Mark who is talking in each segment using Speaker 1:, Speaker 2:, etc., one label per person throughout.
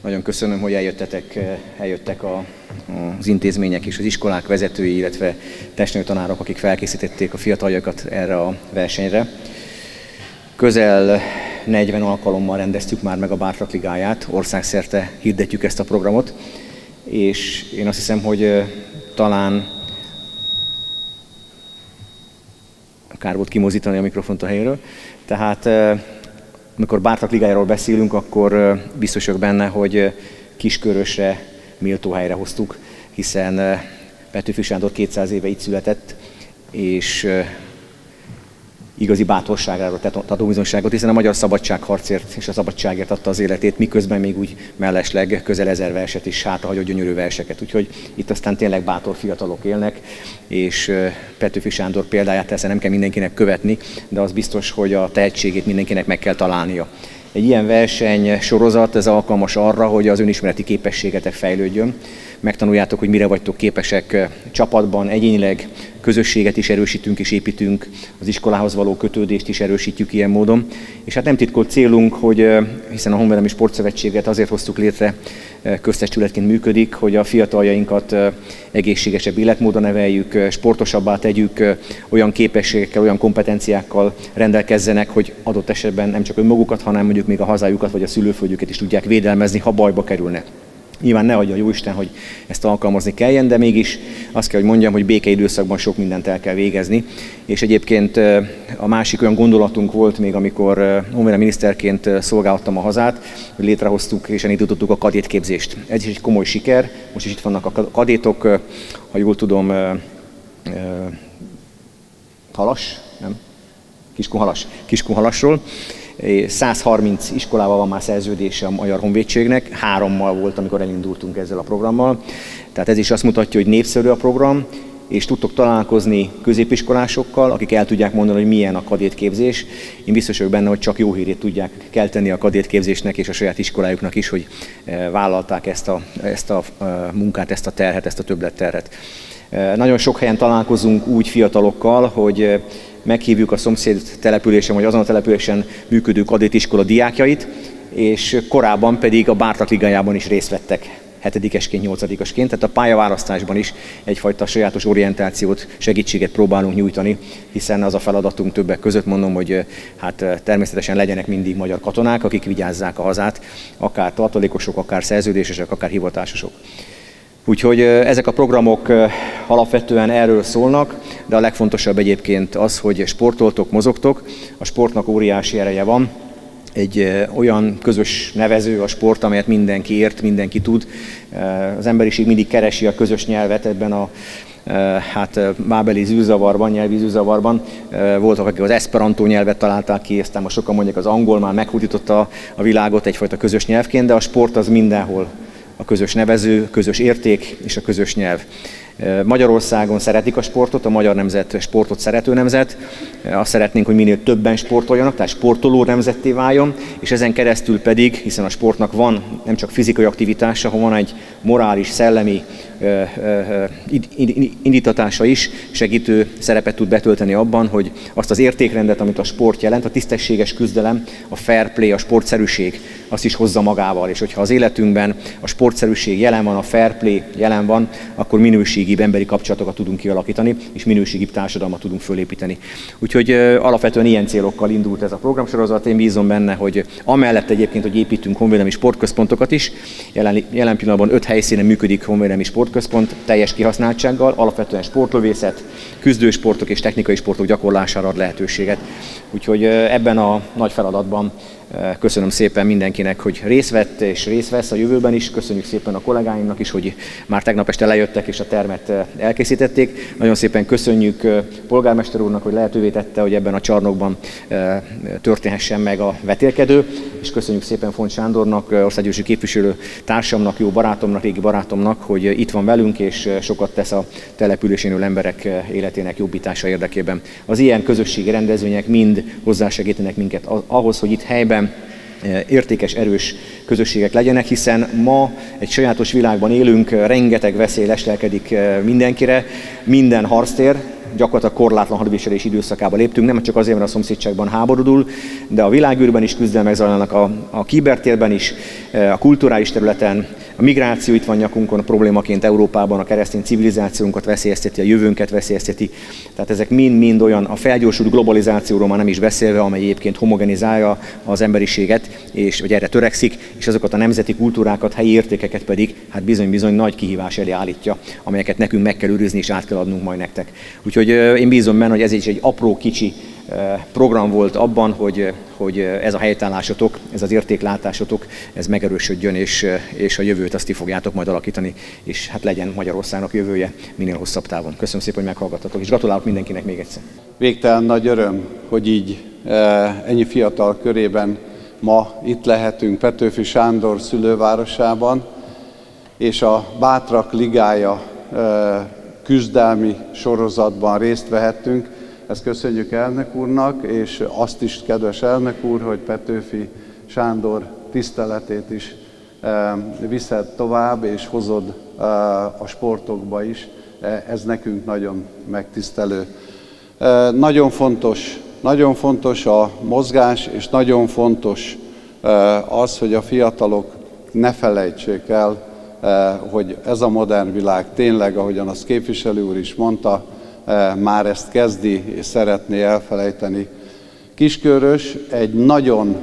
Speaker 1: Nagyon köszönöm, hogy eljöttek az intézmények és az iskolák vezetői, illetve testnevelőtanárok, akik felkészítették a fiataljakat erre a versenyre. Közel 40 alkalommal rendeztük már meg a Bátrak Ligáját, országszerte hirdetjük ezt a programot, és én azt hiszem, hogy talán kár volt kimozdítani a mikrofont a helyről. Tehát amikor Bátrak Ligájáról beszélünk, akkor biztos vagyok benne, hogy Kiskörösre méltó helyre hoztuk, hiszen Petőfi Sándor 200 éve itt született, és igazi bátorságáról tett tanúbizonyságot, hiszen a magyar szabadságharcért és a szabadságért adta az életét, miközben még úgy mellesleg közel 1000 verset is hátrahagyott gyönyörű verseket. Úgyhogy itt aztán tényleg bátor fiatalok élnek, és Petőfi Sándor példáját persze nem kell mindenkinek követni, de az biztos, hogy a tehetségét mindenkinek meg kell találnia. Egy ilyen verseny sorozat, ez alkalmas arra, hogy az önismereti képességetek fejlődjön. Megtanuljátok, hogy mire vagytok képesek csapatban, egyénileg, közösséget is erősítünk és építünk, az iskolához való kötődést is erősítjük ilyen módon. És hát nem titkolt célunk, hogy hiszen a Honvédelmi Sportszövetséget azért hoztuk létre, köztestületként működik, hogy a fiataljainkat egészségesebb életmódon neveljük, sportosabbá tegyük, olyan képességekkel, olyan kompetenciákkal rendelkezzenek, hogy adott esetben nem csak önmagukat, hanem mondjuk még a hazájukat vagy a szülőföldjüket is tudják védelmezni, ha bajba kerülnek. Nyilván ne adja Jóisten, hogy ezt alkalmazni kelljen, de mégis azt kell, hogy mondjam, hogy békeidőszakban sok mindent el kell végezni. És egyébként a másik olyan gondolatunk volt még, amikor honvédelmi miniszterként szolgáltam a hazát, hogy létrehoztuk és elindítottuk a kadétképzést. Ez is egy komoly siker, most is itt vannak a kadétok, ha jól tudom, Kiskunhalasról. 130 iskolával van már szerződése a Magyar Honvédségnek, 3-mal volt, amikor elindultunk ezzel a programmal. Tehát ez is azt mutatja, hogy népszerű a program, és tudtok találkozni középiskolásokkal, akik el tudják mondani, hogy milyen a kadétképzés. Én biztos vagyok benne, hogy csak jó hírét tudják kelteni a kadétképzésnek és a saját iskolájuknak is, hogy vállalták ezt a munkát, ezt a terhet, ezt a többletterhet. Nagyon sok helyen találkozunk úgy fiatalokkal, hogy meghívjuk a szomszéd településen, vagy azon a településen működő kadétiskola diákjait, és korábban pedig a Bátrak Ligájában is részt vettek, 7-esként, 8-asként, tehát a pályaválasztásban is egyfajta sajátos orientációt, segítséget próbálunk nyújtani, hiszen az a feladatunk többek között, mondom, hogy hát természetesen legyenek mindig magyar katonák, akik vigyázzák a hazát, akár tartalékosok, akár szerződésesek, akár hivatásosok. Úgyhogy ezek a programok alapvetően erről szólnak, de a legfontosabb egyébként az, hogy sportoltok, mozogtok, a sportnak óriási ereje van. Egy olyan közös nevező a sport, amelyet mindenki ért, mindenki tud. Az emberiség mindig keresi a közös nyelvet ebben a bábeli zűrzavarban, nyelvi zűrzavarban. Voltak, akik az esperantó nyelvet találták ki, aztán most sokan mondják, az angol már meghódította a világot egyfajta közös nyelvként, de a sport az mindenhol a közös nevező, közös érték és a közös nyelv. Magyarországon szeretik a sportot, a magyar nemzet sportot szerető nemzet. Azt szeretnénk, hogy minél többen sportoljanak, tehát sportoló nemzetté váljon, és ezen keresztül pedig, hiszen a sportnak van nem csak fizikai aktivitása, hanem van egy morális, szellemi indítatása is, segítő szerepet tud betölteni abban, hogy azt az értékrendet, amit a sport jelent, a tisztességes küzdelem, a fair play, a sportszerűség, azt is hozza magával. És hogyha az életünkben a sportszerűség jelen van, a fair play jelen van, akkor minőségibb emberi kapcsolatokat tudunk kialakítani, és minőségibb társadalmat tudunk fölépíteni. Úgyhogy alapvetően ilyen célokkal indult ez a programsorozat. Én bízom benne, hogy amellett egyébként, hogy építünk honvédelmi sportközpontokat is, jelen pillanatban 5 helyszínen működik honvédelmi sportközpont teljes kihasználtsággal, alapvetően sportlövészet, küzdősportok és technikai sportok gyakorlására ad lehetőséget. Úgyhogy ebben a nagy feladatban köszönöm szépen mindenkinek, hogy részt vett és részt vesz a jövőben is. Köszönjük szépen a kollégáimnak is, hogy már tegnap este lejöttek és a termet elkészítették. Nagyon szépen köszönjük polgármester úrnak, hogy lehetővé tette, hogy ebben a csarnokban történhessen meg a vetélkedő. És köszönjük szépen Font Sándornak, országgyűlési képviselő társamnak, jó barátomnak, régi barátomnak, hogy itt van velünk és sokat tesz a településén élő emberek életének jobbítása érdekében. Az ilyen közösségi rendezvények mind hozzásegítenek minket ahhoz, hogy itt helyben értékes, erős közösségek legyenek, hiszen ma egy sajátos világban élünk, rengeteg veszély leselkedik mindenkire, minden harctér, gyakorlatilag korlátlan hadviselés időszakába léptünk, nem csak azért, mert a szomszédságban háborúdul, de a világűrben is küzdelmek zajlanak, a kibertérben is, a kulturális területen, a migráció itt van nyakunkon problémaként Európában, a keresztény civilizációnkat veszélyezteti, a jövőnket veszélyezteti. Tehát ezek mind-mind olyan, a felgyorsult globalizációról már nem is beszélve, amely egyébként homogenizálja az emberiséget, vagy erre törekszik, és azokat a nemzeti kultúrákat, helyi értékeket pedig hát bizony-bizony nagy kihívás elé állítja, amelyeket nekünk meg kell őrizni és át kell adnunk majd nektek. Úgyhogy én bízom benne, hogy ez is egy apró, kicsi program volt abban, hogy ez a helytállásotok, ez az értéklátásotok, ez megerősödjön, és a jövőt azt ti fogjátok majd alakítani, és hát legyen Magyarországnak jövője minél hosszabb távon. Köszönöm szépen, hogy meghallgattatok, és gratulálok mindenkinek még egyszer.
Speaker 2: Végtelen nagy öröm, hogy így ennyi fiatal körében ma itt lehetünk Petőfi Sándor szülővárosában, és a Bátrak Ligája küzdelmi sorozatban részt vehettünk. Ezt köszönjük elnök úrnak, és azt is, kedves elnök úr, hogy Petőfi Sándor tiszteletét is viszed tovább, és hozod a sportokba is. Ez nekünk nagyon megtisztelő. Nagyon fontos a mozgás, és nagyon fontos az, hogy a fiatalok ne felejtsék el, hogy ez a modern világ tényleg, ahogyan azt képviselő úr is mondta, már ezt kezdi és szeretné elfelejteni. Kiskörös egy nagyon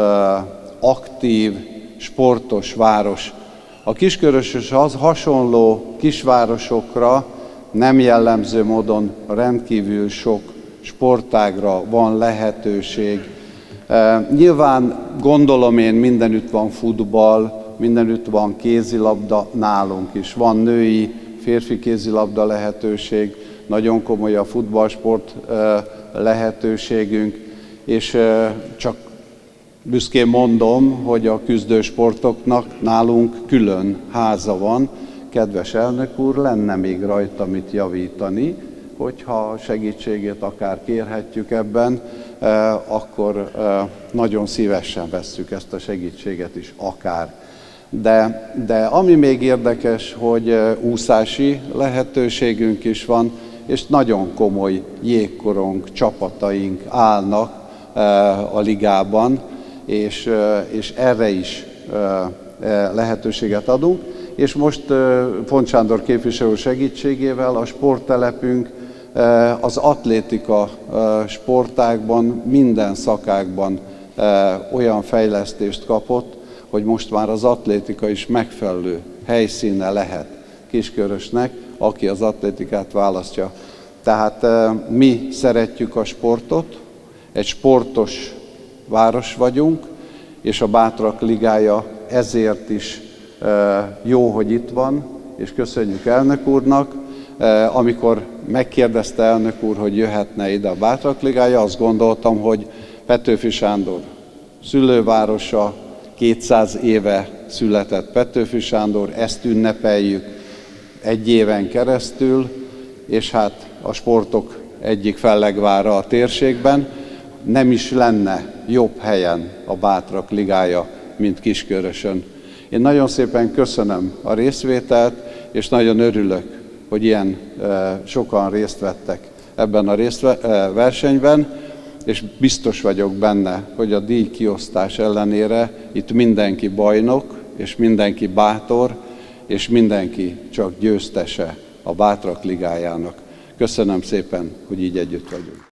Speaker 2: aktív, sportos város. A Kiskörös hasonló kisvárosokra nem jellemző módon rendkívül sok sportágra van lehetőség. Nyilván gondolom én, mindenütt van futball, mindenütt van kézilabda, nálunk is van női, férfi kézilabda lehetőség, nagyon komoly a futballsport lehetőségünk, és csak büszkén mondom, hogy a küzdősportoknak nálunk külön háza van. Kedves elnök úr, lenne még rajta mit javítani, hogyha segítségét akár kérhetjük ebben, akkor nagyon szívesen vesszük ezt a segítséget is akár. De ami még érdekes, hogy úszási lehetőségünk is van, és nagyon komoly jégkorong csapataink állnak a ligában, és erre is lehetőséget adunk. És most Pont Sándor képviselő segítségével a sporttelepünk az atlétika sportágban, minden szakágban olyan fejlesztést kapott, hogy most már az atlétika is megfelelő helyszíne lehet Kiskörösnek, aki az atlétikát választja. Tehát mi szeretjük a sportot, egy sportos város vagyunk, és a Bátrak Ligája ezért is jó, hogy itt van, és köszönjük elnök úrnak. Amikor megkérdezte elnök úr, hogy jöhetne ide a Bátrak Ligája, azt gondoltam, hogy Petőfi Sándor szülővárosa, 200 éve született Petőfi Sándor, ezt ünnepeljük egy éven keresztül, és hát a sportok egyik fellegvára a térségben. Nem is lenne jobb helyen a Bátrak Ligája, mint Kiskörösön. Én nagyon szépen köszönöm a részvételt, és nagyon örülök, hogy ilyen sokan részt vettek ebben a versenyben, és biztos vagyok benne, hogy a díjkiosztás ellenére itt mindenki bajnok, és mindenki bátor, és mindenki csak győztese a Bátrak Ligájának. Köszönöm szépen, hogy így együtt vagyunk.